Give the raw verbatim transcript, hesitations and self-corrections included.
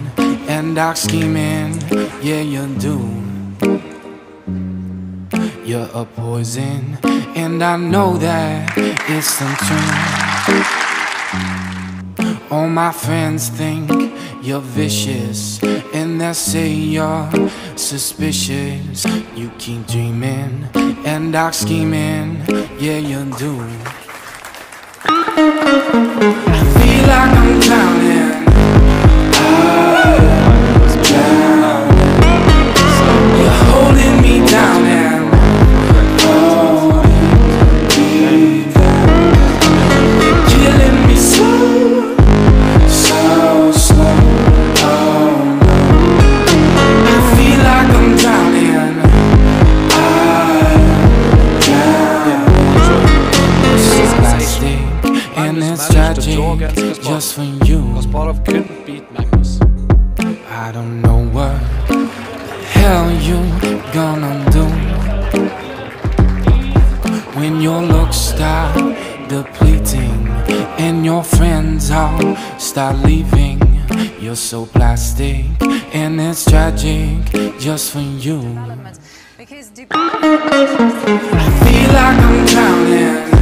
and dark scheming, yeah you do. You're a poison, and I know that it's untrue. All my friends think you're vicious, and they say you're suspicious. You keep dreaming and dark scheming, yeah you do. I feel like I'm drowning. I'm drowning. You're holding me down and holding me down. You're killing me slow, so slow. Oh no. I feel like I'm drowning. I'm drowning. This is plastic and it's tragic just for you. I don't know what the hell you gonna do when your looks start depleting and your friends all start leaving. You're so plastic and it's tragic just for you. I feel like I'm drowning.